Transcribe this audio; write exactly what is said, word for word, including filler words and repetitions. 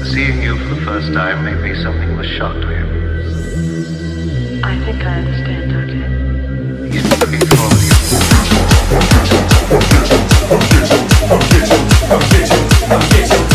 Seeing you for the first time made me something of a shock to him. I think I understand, Doctor. He's been looking forward to you. I'm getting, I'm getting, I'm getting, I'm getting.